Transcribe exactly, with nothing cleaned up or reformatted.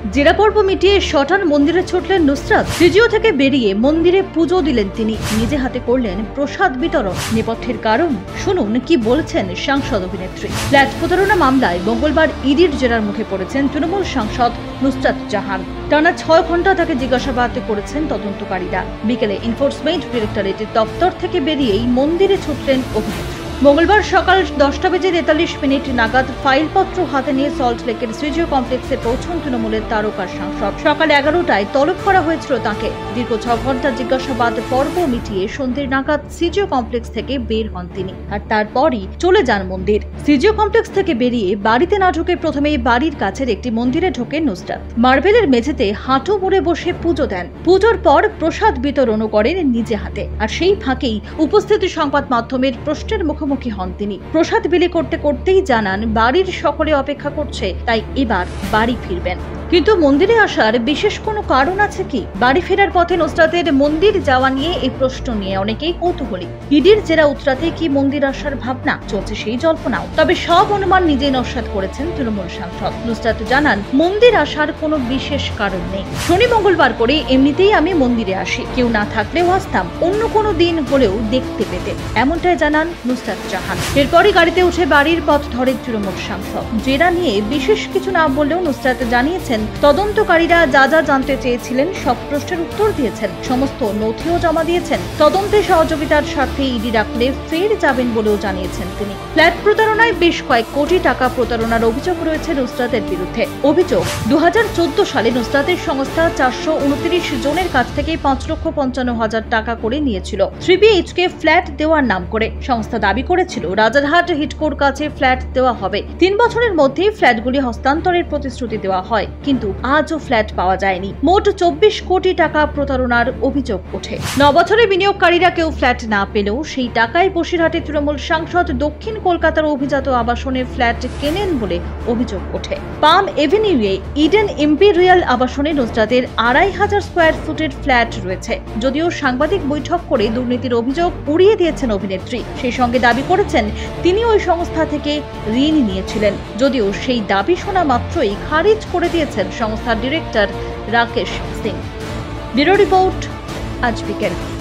জেরা পর্ব মিটিয়ে শটান মন্দিরে ছুটলেন নুসরাত। সিজিও থেকে বেরিয়ে মন্দিরে পুজো দিলেন তিনি, নিজে হাতে করলেন প্রসাদ বিতরণ। নেপথ্যের কারণ শুনুন কি বলছেন সাংসদ অভিনেত্রী। ফ্ল্যাট প্রতারণা মামলায় মঙ্গলবার ইডির জেরার মুখে পড়েছেন তৃণমূল সাংসদ নুসরাত জাহান। টানা ছয় ঘন্টা তাকে জিজ্ঞাসাবাদ করেছেন তদন্তকারীরা। বিকেলে এনফোর্সমেন্ট ডিরেক্টরেটের দপ্তর থেকে বেরিয়েই মন্দিরে ছুটলেন অভিনেত্রী। মঙ্গলবার সকাল দশটা বেজে তেতাল্লিশ মিনিট নাগাদ ফাইলপত্র হাতে নিয়ে সল্ট লেকের সিজিও কমপ্লেক্সে পৌঁছন তৃণমূলের তারকা সাংসদ। সকাল এগারোটায় তলব করা হয়েছিল তাকে। দীর্ঘ ছ ঘন্টা জিজ্ঞাসাবাদ পর্ব মিটিয়ে সন্ধ্যের নাগাদ সিজিও কমপ্লেক্স থেকে বের হন তিনি, আর তারপরই চলে যান মন্দির। সিজিও কমপ্লেক্স থেকে বেরিয়ে বাড়িতে না ঢুকে প্রথমেই বাড়ির কাছের একটি মন্দিরে ঢোকেন নুসরাত। মার্বেলের মেঝেতে হাঁটু মুড়ে বসে পুজো দেন। পুজোর পর প্রসাদ বিতরণও করেন নিজে হাতে। আর সেই ফাঁকেই উপস্থিত সংবাদ মাধ্যমের প্রশ্নের মুখোমুখি মুখী হন তিনি। প্রসাদ বিলি করতে করতেই জানান বাড়ির সকলে অপেক্ষা করছে, তাই এবার বাড়ি ফিরবেন। কিন্তু মন্দিরে আসার বিশেষ কোনো কারণ আছে কি? বাড়ি ফেরার পথে নুসরাতের মন্দির যাওয়া নিয়ে এই প্রশ্ন নিয়ে অনেকেই কৌতূহলী। ইডির জেরা উতরাতে কি মন্দির আসার ভাবনা চলছে সেই জল্পনাও। তবে সব অনুমান নিজেই নস্যাৎ করেছেন তৃণমূল সাংসদ। নুসরাত জানান মন্দির আসার কোনো বিশেষ কারণ নেই। শনি মঙ্গলবার করে এমনিতেই আমি মন্দিরে আসি, কেউ না থাকলেও আসতাম, অন্য কোনো দিন হলেও দেখতে পেতে, এমনটাই জানান নুসরাত জাহান। এরপরই গাড়িতে উঠে বাড়ির পথ ধরেন তৃণমূল সাংসদ। জেরা নিয়ে বিশেষ কিছু না বললেও নুসরাত জানিয়েছেন তদন্তকারীরা যা যা জানতে চেয়েছিলেন সব প্রশ্নের উত্তর দিয়েছেন, সমস্ত নথিও জমা দিয়েছেন। তদন্তে সহযোগিতার স্বার্থে ইডি রাখলে ফের যাবেন বলেও জানিয়েছেন তিনি। ফ্ল্যাট প্রতারণায় বেশ কয়েক কোটি টাকা প্রতারণার অভিযোগ রয়েছে নুসরাতের বিরুদ্ধে। অভিযোগ, দু হাজার চোদ্দ সালে নুসরাতের সংস্থা চারশো উনত্রিশ জনের কাছ থেকে পাঁচ লক্ষ পঞ্চান্ন হাজার টাকা করে নিয়েছিল থ্রি বিএইচকে ফ্ল্যাট দেওয়ার নাম করে। সংস্থা দাবি করেছিল রাজারহাট হিটকোর কাছে ফ্ল্যাট দেওয়া হবে। তিন বছরের মধ্যেই ফ্ল্যাটগুলি হস্তান্তরের প্রতিশ্রুতি দেওয়া হয়, কিন্তু আজও ফ্ল্যাট পাওয়া যায়নি। মোট চব্বিশ কোটি টাকা প্রতারণার অভিযোগ ওঠে। ন বছরে বিনিয়োগকারীরা কেউ ফ্ল্যাট না পেলেও সেই টাকায় বসিরহাটে তৃণমূল সাংসদ দক্ষিণ কলকাতার অভিজাত আবাসনে ফ্ল্যাট কেনেন বলে অভিযোগ ওঠে। পাম এভিনিউয়ে ইডেন ইম্পেরিয়াল আবাসনে নুসরাতের আড়াই হাজার স্কোয়ার ফুটের ফ্ল্যাট রয়েছে। যদিও সাংবাদিক বৈঠক করে দুর্নীতির অভিযোগ উড়িয়ে দিয়েছেন অভিনেত্রী। সেই সঙ্গে দাবি করেছেন তিনি ওই সংস্থা থেকে ঋণ নিয়েছিলেন, যদিও সেই দাবি শোনা মাত্রই খারিজ করে দিয়েছেন সংস্থার director Rakesh Singh. Bureau report, আজ বিকেল।